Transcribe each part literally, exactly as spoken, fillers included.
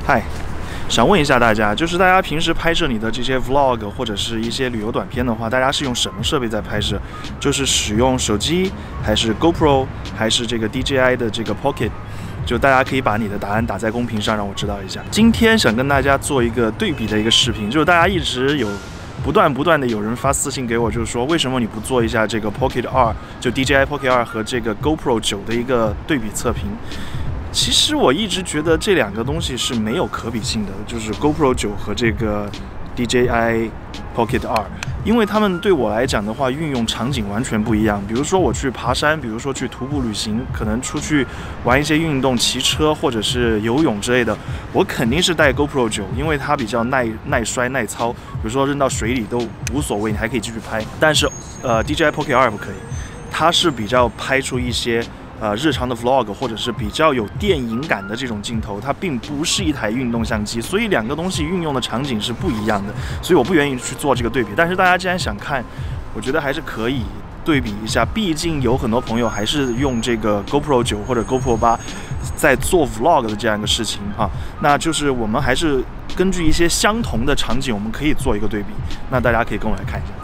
嗨，想问一下大家，就是大家平时拍摄你的这些 vlog 或者是一些旅游短片的话，大家是用什么设备在拍摄？就是使用手机，还是 GoPro， 还是这个 D J I 的这个 Pocket？ 就大家可以把你的答案打在公屏上，让我知道一下。今天想跟大家做一个对比的一个视频，就是大家一直有不断不断的有人发私信给我，就是说为什么你不做一下这个 Pocket 二，就 D J I Pocket 二和这个 GoPro 九的一个对比测评？其实我一直觉得这两个东西是没有可比性的，就是 GoPro 九和这个 D J I Pocket 二，因为他们对我来讲的话，运用场景完全不一样。比如说我去爬山，比如说去徒步旅行，可能出去玩一些运动，骑车或者是游泳之类的，我肯定是带 GoPro 九，因为它比较耐耐摔耐操，比如说扔到水里都无所谓，你还可以继续拍。但是呃 D J I Pocket 二不可以，它是比较拍出一些呃，日常的 vlog 或者是比较有电影感的这种镜头，它并不是一台运动相机，所以两个东西运用的场景是不一样的，所以我不愿意去做这个对比。但是大家既然想看，我觉得还是可以对比一下，毕竟有很多朋友还是用这个 GoPro 九或者 GoPro 八在做 vlog 的这样一个事情啊，那就是我们还是根据一些相同的场景，我们可以做一个对比。那大家可以跟我来看一下。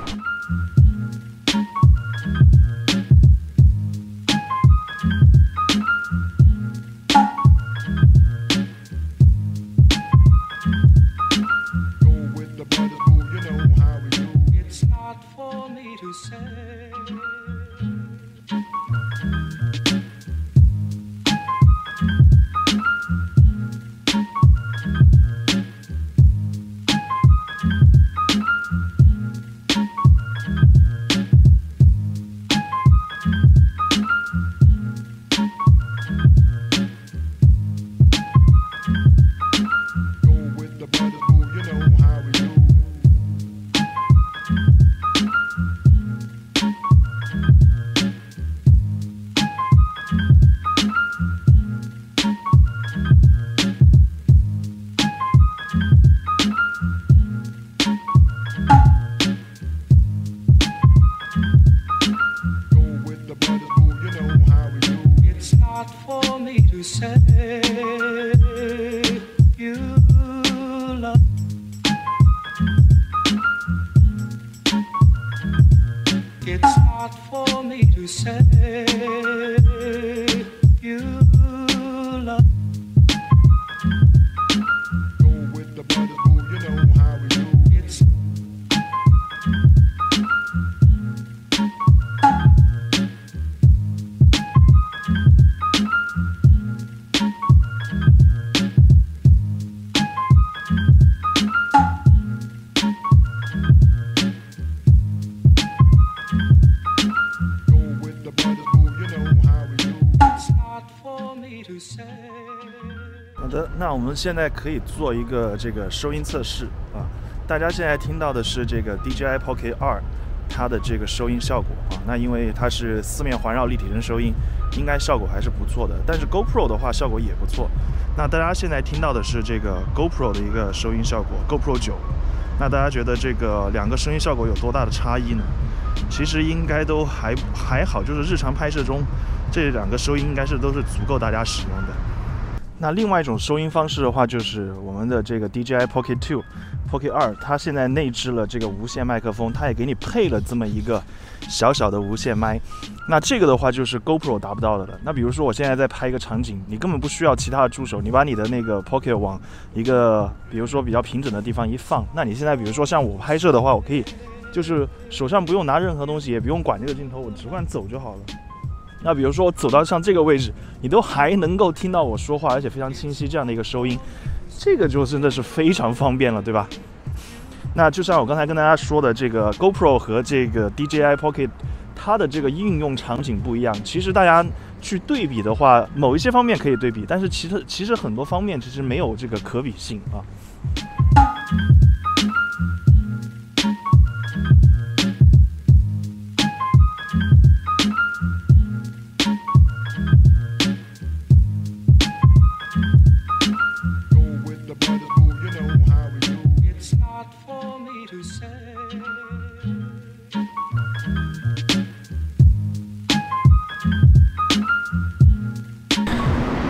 好的，那我们现在可以做一个这个收音测试啊。大家现在听到的是这个 D J I Pocket 二，它的这个收音效果啊。那因为它是四面环绕立体声收音，应该效果还是不错的。但是 GoPro 的话效果也不错。那大家现在听到的是这个 GoPro 的一个收音效果 ，GoPro 九。那大家觉得这个两个声音效果有多大的差异呢？其实应该都还还好，就是日常拍摄中，这两个收音应该是都是足够大家使用的。那另外一种收音方式的话，就是我们的这个 D J I Pocket 二 Pocket 二，它现在内置了这个无线麦克风，它也给你配了这么一个小小的无线麦。那这个的话就是 GoPro 达不到的了。那比如说我现在在拍一个场景，你根本不需要其他的助手，你把你的那个 Pocket 往一个比如说比较平整的地方一放，那你现在比如说像我拍摄的话，我可以就是手上不用拿任何东西，也不用管这个镜头，我只管走就好了。那比如说我走到像这个位置，你都还能够听到我说话，而且非常清晰这样的一个收音，这个就真的是非常方便了，对吧？那就像我刚才跟大家说的，这个 GoPro 和这个 D J I Pocket， 它的这个应用场景不一样。其实大家去对比的话，某一些方面可以对比，但是其实其实很多方面其实没有这个可比性啊。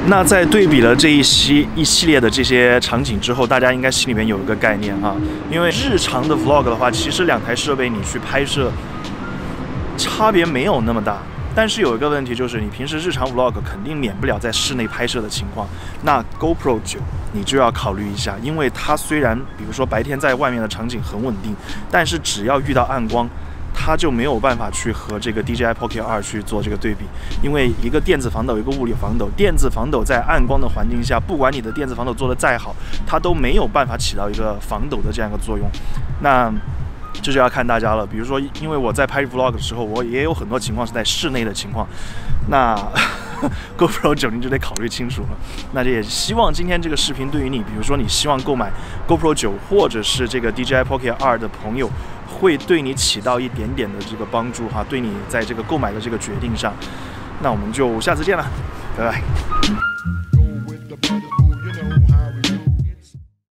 那在对比了这一系一系列的这些场景之后，大家应该心里面有一个概念哈，因为日常的 vlog 的话，其实两台设备你去拍摄差别没有那么大。但是有一个问题就是，你平时日常 vlog 肯定免不了在室内拍摄的情况，那 GoPro 九你就要考虑一下，因为它虽然比如说白天在外面的场景很稳定，但是只要遇到暗光，它就没有办法去和这个 D J I Pocket 二去做这个对比，因为一个电子防抖，一个物理防抖，电子防抖在暗光的环境下，不管你的电子防抖做得再好，它都没有办法起到一个防抖的这样一个作用。那这就要看大家了，比如说，因为我在拍 vlog 的时候，我也有很多情况是在室内的情况，那GoPro 九你就得考虑清楚了。那也希望今天这个视频对于你，比如说你希望购买 GoPro 九或者是这个 D J I Pocket 二的朋友，会对你起到一点点的这个帮助哈，对你在这个购买的这个决定上。那我们就下次见了，拜拜。